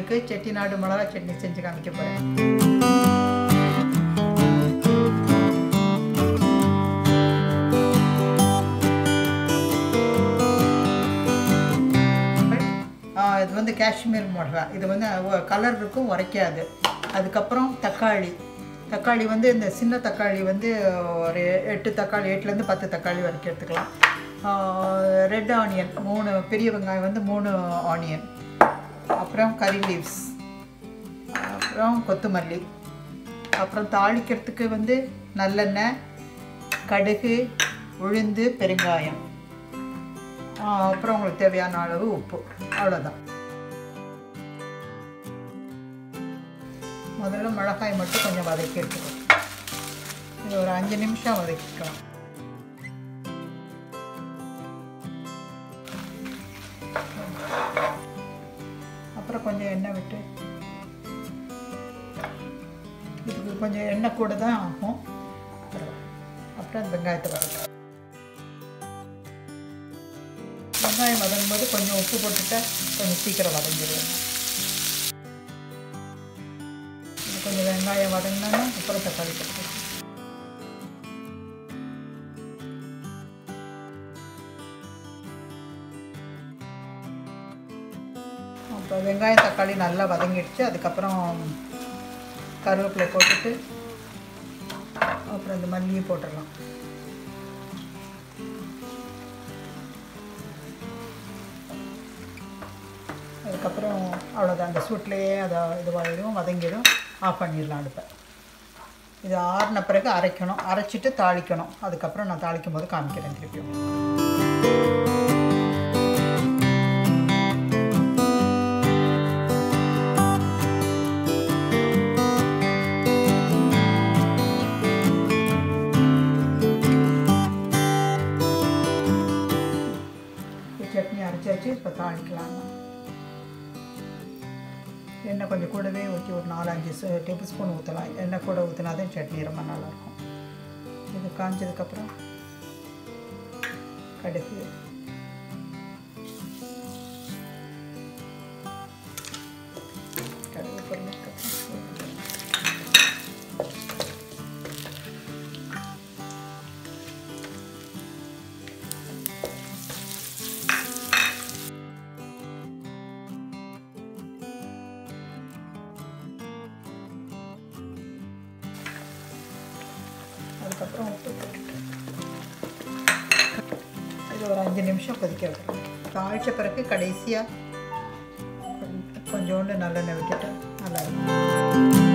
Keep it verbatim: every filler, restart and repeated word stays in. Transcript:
உங்களுக்கு செட்டிநாடு மிளகா சட்னி செஞ்சு காமிக்க போகிறேன். இது வந்து காஷ்மீர் மிளகா. இது வந்து கலர் இருக்கும், உரைக்காது. அதுக்கப்புறம் தக்காளி தக்காளி வந்து இந்த சின்ன தக்காளி வந்து ஒரு எட்டு தக்காளி எட்டுலேருந்து பத்து தக்காளி வரைக்கும் எடுத்துக்கலாம். ரெட் ஆனியன் மூணு, பெரிய வெங்காயம் வந்து மூணு ஆனியன், அப்புறம் கறி லீவ்ஸ், அப்புறம் கொத்தமல்லி, அப்புறம் தாளிக்கிறதுக்கு வந்து நல்லெண்ணெய், கடுகு, உளுந்து, பெருங்காயம், அப்புறம் உங்களுக்கு தேவையான அளவு உப்பு. அவ்வளோதான். முதல்ல மிளகாய் மட்டும் கொஞ்சம் வதக்கி எடுத்துக்கலாம். இது ஒரு அஞ்சு நிமிஷம் வதக்கிக்கலாம். அப்புறம் கொஞ்சம் எண்ணெய் விட்டு, இதுக்கு கொஞ்சம் எண்ணெய் கூட தான் ஆகும். அப்புறம் வெங்காயத்தை வதக்கலாம். வெங்காயம் வதங்கும்போது கொஞ்சம் உப்பு போட்டுட்டா கொஞ்சம் சீக்கிரம் வதங்கிடுவேன். கொஞ்சம் வெங்காயம் வதங்கினா அப்புறம் தக்காளி போட்டு, இப்போ வெங்காயம் தக்காளி நல்லா வதங்கிடுச்சு. அதுக்கப்புறம் கருவேப்பிலை போட்டுட்டு அப்புறம் இந்த மல்லியை போட்டுடலாம். அதுக்கப்புறம் அவ்வளோதான். அந்த சூட்லேயே அதை இதுவாகிடும், வதங்கிடும். ஆஃப் பண்ணிடலாம் அடுப்பை. இது ஆறின பிறகு அரைக்கணும், அரைச்சிட்டு தாளிக்கணும். அதுக்கப்புறம் நான் தாளிக்கும் போது காமிக்கிறேன் திருப்பியும். சட்னி அரைச்சாச்சு. இப்போ தாளிக்கலாம். எண்ணெய் கொஞ்சம் கூடவே ஊற்றி ஒரு நாலஞ்சு டேபிள் ஸ்பூன் ஊற்றலாம். எண்ணெய் கூட ஊற்றினா தான் சட்னி ரொம்ப நல்லாயிருக்கும். இது காஞ்சதுக்கப்புறம் கடுகு, கடுகு பொரிஞ்சதுக்கப்புறம் அதுக்கப்புறம் உப்பு போட்டுட்டு இது ஒரு அஞ்சு நிமிஷம் கொதிக்க வைக்கணும். தாளித்த பிறகு கடைசியாக கொஞ்சோண்டு நல்லெண்ணெய் விட்டுட்டு நல்லாயிருக்கும்.